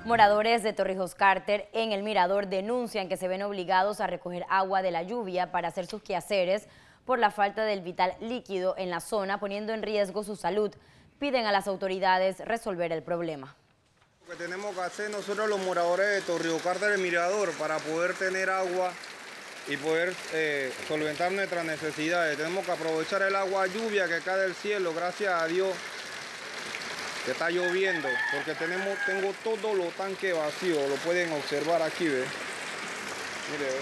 Moradores de Torrijos Carter en El Mirador denuncian que se ven obligados a recoger agua de la lluvia para hacer sus quehaceres por la falta del vital líquido en la zona, poniendo en riesgo su salud. Piden a las autoridades resolver el problema. Lo que tenemos que hacer nosotros los moradores de Torrijos Carter El Mirador para poder tener agua y poder solventar nuestras necesidades. Tenemos que aprovechar el agua lluvia que cae del cielo, gracias a Dios que está lloviendo, porque tengo todos los tanques vacíos, lo pueden observar aquí, ¿ve? Mire, ¿ve?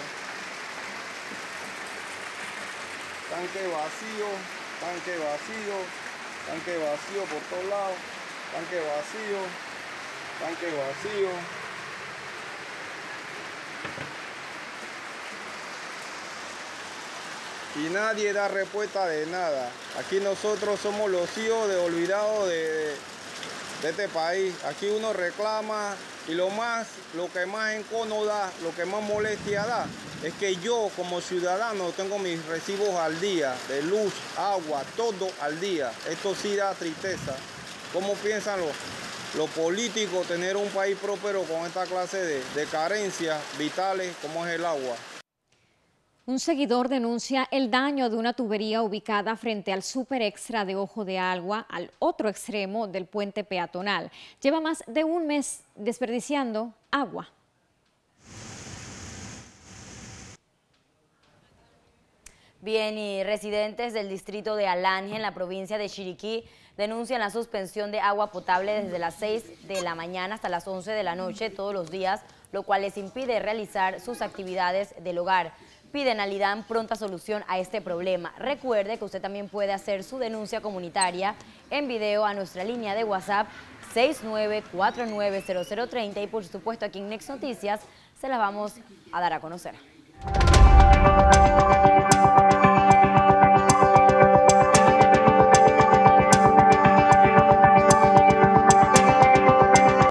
Tanque vacío, tanque vacío, tanque vacío por todos lados, tanque vacío, tanque vacío. Y nadie da respuesta de nada. Aquí nosotros somos los hijos de olvidados de este país. Aquí uno reclama y lo que más encono da, lo que más molestia da, es que yo como ciudadano tengo mis recibos al día, de luz, agua, todo al día. Esto sí da tristeza. ¿Cómo piensan los políticos tener un país próspero con esta clase de carencias vitales como es el agua? Un seguidor denuncia el daño de una tubería ubicada frente al Super Extra de Ojo de Agua, al otro extremo del puente peatonal. Lleva más de un mes desperdiciando agua. Bien, y residentes del distrito de Alange, en la provincia de Chiriquí, denuncian la suspensión de agua potable desde las 6 de la mañana hasta las 11 de la noche todos los días, lo cual les impide realizar sus actividades del hogar. Piden al IDAM pronta solución a este problema. Recuerde que usted también puede hacer su denuncia comunitaria en video a nuestra línea de WhatsApp 69490030 y por supuesto aquí en Next Noticias se las vamos a dar a conocer.